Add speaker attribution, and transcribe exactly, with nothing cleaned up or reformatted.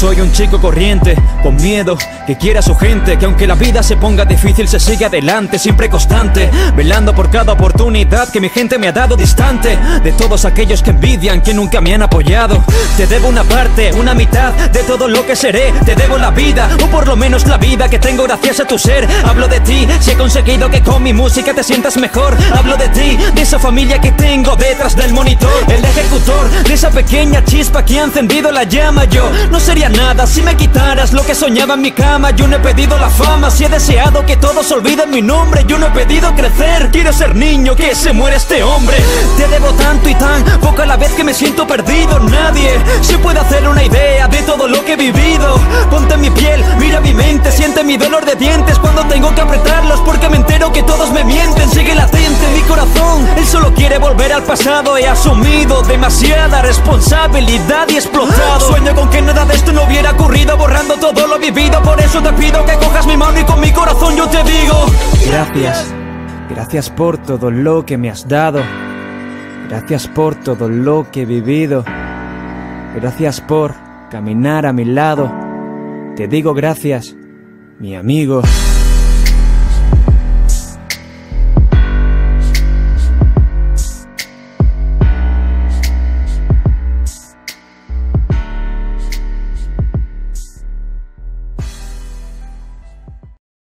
Speaker 1: Soy un chico corriente, con miedo, que quiere a su gente, que aunque la vida se ponga difícil se sigue adelante, siempre constante, velando por cada oportunidad que mi gente me ha dado, distante de todos aquellos que envidian, que nunca me han apoyado. Te debo una parte, una mitad de todo lo que seré. Te debo la vida, o por lo menos la vida que tengo gracias a tu ser. Hablo de ti, si he conseguido que con mi música te sientas mejor. Hablo de ti, de esa familia que tengo detrás del monitor, el ejecutor de esa pequeña chispa que ha encendido la llama. Yo no sería nada si me quitaras lo que soñaba en mi cama. Yo no he pedido la fama, si he deseado que todos olviden mi nombre. Yo no he pedido crecer, quiero ser niño, que se muere este hombre. Te debo tanto y tan poco a la vez que me siento perdido. Nadie se puede hacer una idea de todo lo que he vivido. Ponte en mi piel, mira mi mente, siente mi dolor de dientes cuando tengo que apretarlos, porque me entero que todos me mienten. Sigue latente en mi corazón, él solo quiere volver al pasado. He asumido demasiada responsabilidad y explotado. Sueño con que nada de esto no hubiera ocurrido, borrando todo lo vivido. Por eso te pido que cojas mi mano y con mi corazón yo te digo gracias. Gracias por todo lo que me has dado. Gracias por todo lo que he vivido. Gracias por caminar a mi lado. Te digo gracias, mi amigo.